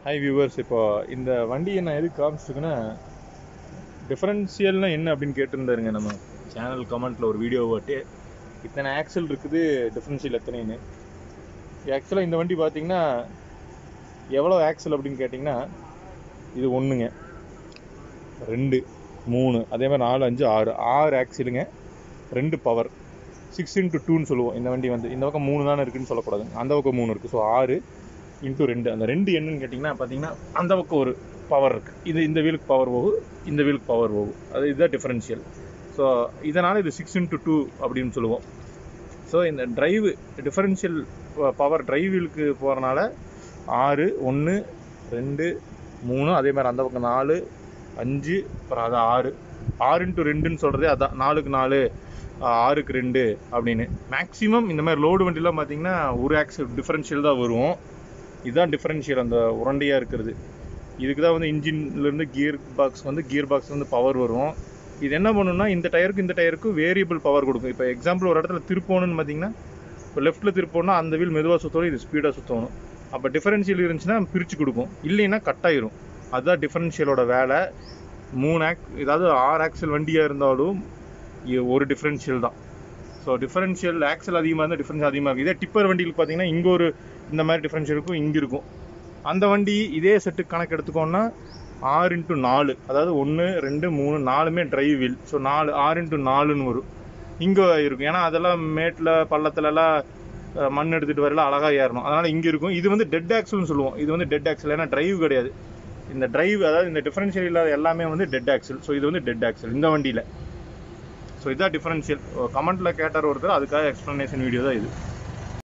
Hi viewers, இப்போ இந்த வண்டியை நான் எதுக்கு காமிச்சிருக்கேன்னா, டிஃபரன்ஷியல்னால் என்ன அப்படின்னு கேட்டிருந்தாருங்க நம்ம சேனல் கமெண்ட்டில் ஒரு வீடியோ போட்டு. இத்தனை ஆக்சல் இருக்குது, டிஃபரன்ஷியல் எத்தனைன்னு. ஆக்சுவலாக இந்த வண்டி பார்த்தீங்கன்னா எவ்வளோ ஆக்சல் அப்படின்னு கேட்டிங்கன்னா, இது 1ங்க, 2, 3, அதே மாதிரி 4, 5, 6 ஆக்சிலுங்க, 2 பவர், 6x2ன்னு சொல்லுவோம். இந்த வண்டி வந்து இந்த பக்கம் 3 தானே இருக்குதுன்னு சொல்லக்கூடாது, அந்த பக்கம் 3 இருக்குது. So 6x2. அந்த 2 என்னன்னு கேட்டிங்கன்னா பார்த்தீங்கன்னா, அந்த பக்கம் ஒரு பவர் இருக்குது, இந்த வீலுக்கு பவர் போகும், இந்த வீலுக்கு பவர் போகும். இதுதான் டிஃபரன்ஷியல். ஸோ இதனால் இது 6x2 அப்படின்னு சொல்லுவோம். ஸோ இந்த டிரைவு டிஃபரன்ஷியல் பவர் டிரைவ் வீலுக்கு போகிறனால 6, 1, 2, 3, அதே மாதிரி அந்த பக்கம் 4, 5, அப்புறம் அது 6x2ன்னு சொல்கிறதே அதான், 4க்கு 4, 6க்கு 2 அப்படின்னு. மேக்ஸிமம் இந்த மாதிரி லோடு வண்டிலாம் பார்த்தீங்கன்னா ஒரு ஆக்சல் டிஃபரன்ஷியல் தான் வரும். இதுதான் டிஃபரன்ஷியல், அந்த உரண்டையாக இருக்கிறது. இதுக்கு தான் வந்து இன்ஜின்லேருந்து கியர் பாக்ஸ்லேருந்து பவர் வரும். இது என்ன பண்ணுன்னா, இந்த டயருக்கும் வேரியபிள் பவர் கொடுக்கும். இப்போ எக்ஸாம்பிள் ஒரு இடத்துல திருப்பணும்னு பார்த்தீங்கன்னா, இப்போ லெஃப்ட்டில் திருப்போன்னா அந்த வீல் மெதுவாக சுற்றணும், இது ஸ்பீடாக சுற்றணும். அப்போ டிஃபரன்ஷியல் இருந்துச்சுன்னா பிரித்து கொடுக்கும், இல்லைன்னா கட் ஆயிரும். அதுதான் டிஃபரன்ஷியலோட வேலை. 3 ஏதாவது 6 ஆக்சல் வண்டியாக இருந்தாலும் ஒரு டிஃபரன்ஷியல் தான். ஸோ டிஃபரன்ஷியல் ஆக்சல் அதிகமாக இருந்தால் டிஃபரன்ஷியல் அதிகமாக இருக்குது. இதே டிப்பர் வண்டியில் பார்த்தீங்கன்னா இங்கே ஒரு இந்த மாதிரி டிஃபரன்ஷியல் இருக்கும், இங்கே இருக்கும். அந்த வண்டி இதே செட்டுக்கு கணக்கு எடுத்துக்கோன்னா 6x4, அதாவது 1, 2, 3, 4மே டிரைவ் வீல். ஸோ 6x4ன்னு வரும். இங்கே இருக்கும், ஏன்னா அதெல்லாம் மேட்டில் பள்ளத்துலலாம் மண் எடுத்துகிட்டு வரல, அழகாக ஏறணும், அதனால் இங்கே இருக்கும். இது வந்து டெட் ஆக்சல்னு சொல்லுவோம். இது வந்து டெட் ஆக்சல், ஏன்னா டிரைவ் கிடையாது. இந்த டிரைவ், அதாவது இந்த டிஃபரன்ஷியல் இல்லாத எல்லாமே வந்து டெட் ஆக்சல். ஸோ இது வந்து டெட் ஆக்சல் இந்த வண்டியில். ஸோ இதுதான் டிஃபரன்ஷியல். கமெண்ட்டில் கேட்டார் ஒருத்தர், அதுக்காக எக்ஸ்ப்ளனேஷன் வீடியோ தான் இது.